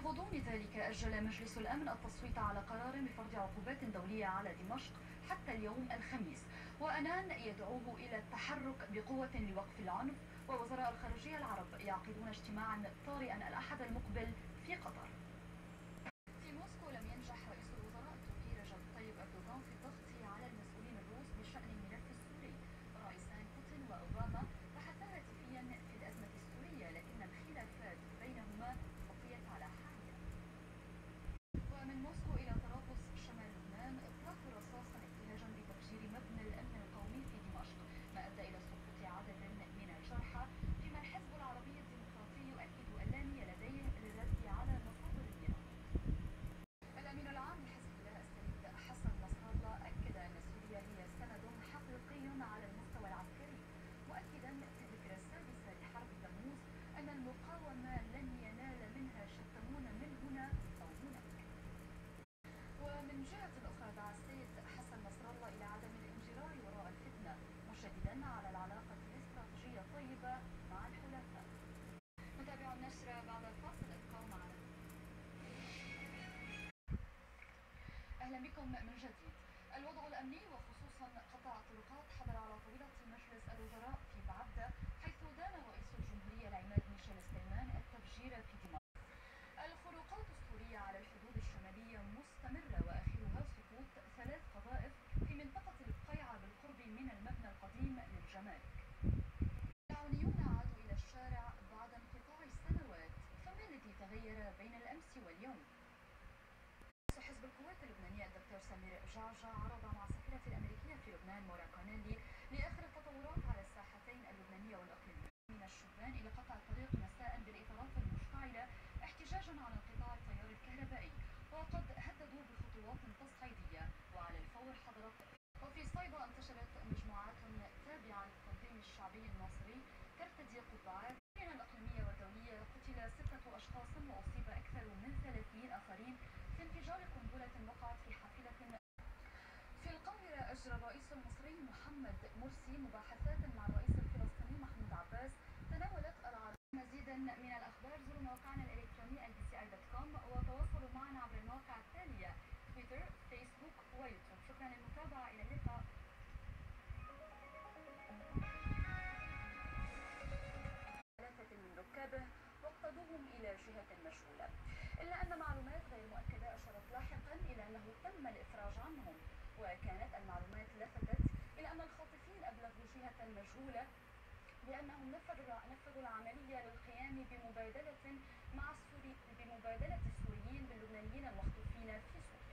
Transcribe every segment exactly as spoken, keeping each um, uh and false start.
وفي غضون ذلك أجل مجلس الأمن التصويت على قرار بفرض عقوبات دولية على دمشق حتى اليوم الخميس، وأنان يدعوه إلى التحرك بقوة لوقف العنف. ووزراء الخارجية العرب يعقدون اجتماعا طارئا الأحد المقبل في قطر. في موسكو لم ينجح رئيس الوزراء التركي رجب طيب أردوغان في الضغط على المسؤولين الروس بشأن الملف السوري. الرئيسان بوتين وأوباما بحثا هاتفيا في الأزمة السورية، لكن الخلافات بينهما بقيت على حالها. ومن موسكو إلى طرابلس شمال لبنان، اطلاق رصاصا ابتهاجا بتفجير مبنى الأمن القومي في دمشق، ما أدى إلى سقوط عدد من الجرحى، فيما الحزب العربي الديمقراطي يؤكد أن لا نية لديه للرد على مصادر النيران. الأمين العام لحزب الله السيد حسن نصر الله أكد أن سوريا هي سند حقيقي على المستوى العسكري، مؤكدا في الذكرى السادسة لحرب تموز أن المقاومة لن ينال منها شتمون من هنا أو هناك. ومن جهة أخرى دعا السيد حسن نصر الله إلى عدم الانجرار وراء الفتنة، مشددا على العلاقة الاستراتيجية الطيبة مع الحلفاء. نتابع النشر بعد الفاصل، ابقوا معنا. أهلا بكم من جديد. الوضع الأمني وخصوصا قطاع الطرقات حضر على طاولة مجلس الوزراء في بعبدة، حيث دان رئيس الجمهورية العماد ميشيل سليمان التفجير في دمشق. الخروقات السورية على الحدود الشمالية مستمرة، وآخرها سقوط ثلاث قذائف في منطقة البقيعة بالقرب من المبنى القديم للجمارك. العونيون عادوا إلى الشارع بعد انقطاع سنوات، فما الذي تغير بين الأمس واليوم؟ حزب القوات اللبنانية الدكتور سمير جعجع عرض مع السفيرة الأمريكية في لبنان مورا كونيلي لآخر التطورات على الساحتين اللبنانية والإقليمية، من الشبان إلى قطع الطريق مساء بالإطارات المشتعلة احتجاجا على انقطاع التيار الكهربائي، وقد هددوا بخطوات تصعيدية. وعلى الفور حضرت وفي صيدا انتشرت مجموعات تابعة للتنظيم الشعبي الناصري ترتدي قبعات. من الإقليمية والدولية قتل ستة أشخاص وأصيب أكثر من ثلاثين آخرين في انفجار قنبلة وقعت في حافلة. في القاهرة أجرى الرئيس المصري محمد مرسي مباحثات مع الرئيس الفلسطيني محمود عباس تناولت العرض. مزيدا من الأخبار زوروا موقعنا الإلكتروني إل بي سي آي دوت كوم وتواصلوا معنا عبر المواقع التالية: تويتر، فيسبوك ويوتيوب. شكرا للمتابعة، إلى اللقاء. ثلاثة من ركابه واقتادوهم إلى جهة مجهولة، إلا أن معلومات غير مؤكدة أشارت لاحقا إلى أنه تم الإفراج عنهم، وكانت المعلومات لفتت إلى أن الخاطفين أبلغوا جهة مجهولة بأنهم نفذوا العملية للقيام بمبادلة مع السوري بمبادلة السوريين باللبنانيين المخطوفين في سوريا.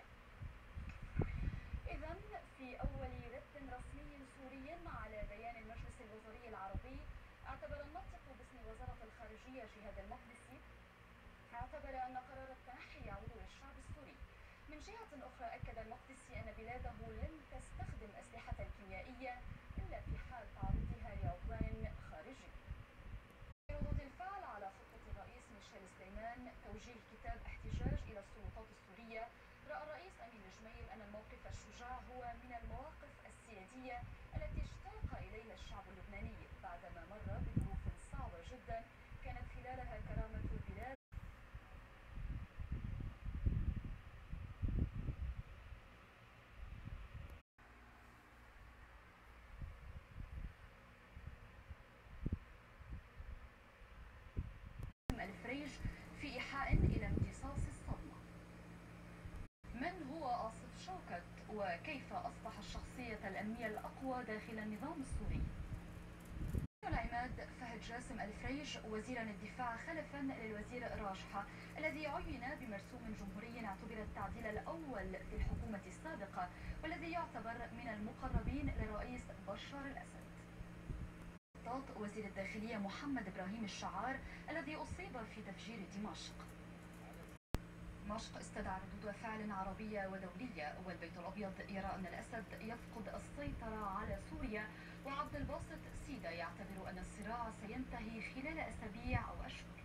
إذن في أول رد رسمي سوري على بيان المجلس الوزري العربي، اعتبر الناطق باسم وزارة الخارجية جهاد المقدسي اعتبر أن قرار التنحي يعود للشعب السوري. من جهة أخرى أكد المقدسي أن بلاده لن تستخدم أسلحة كيميائية إلا في حال تعرضها لعدوان خارجي. ردود الفعل على خطة الرئيس ميشيل سليمان توجيه كتاب احتجاج إلى السلطات السورية، رأى الرئيس أمين الجميل أن الموقف الشجاع هو من المواقف السيادية التي اشتاق إليها الشعب اللبناني بعدما مر بظروف صعبة جدا كانت خلالها كرامة البلاد. الفريج في إيحاء إلى امتصاص الصدمة. من هو آصف شوكت، وكيف أصبح الشخصية الأمنية الأقوى داخل النظام السوري؟ العماد فهد جاسم الفريج وزيرا الدفاع خلفا للوزير راجحة، الذي عين بمرسوم جمهوري اعتبر التعديل الأول في الحكومة السابقة، والذي يعتبر من المقربين للرئيس بشار الأسد. وزير الداخلية محمد إبراهيم الشعار الذي أصيب في تفجير دمشق. دمشق استدعى ردود فعل عربية ودولية، والبيت الأبيض يرى أن الأسد يفقد السيطرة على سوريا، وعبد الباسط سيدة يعتبر أن الصراع سينتهي خلال أسابيع أو أشهر.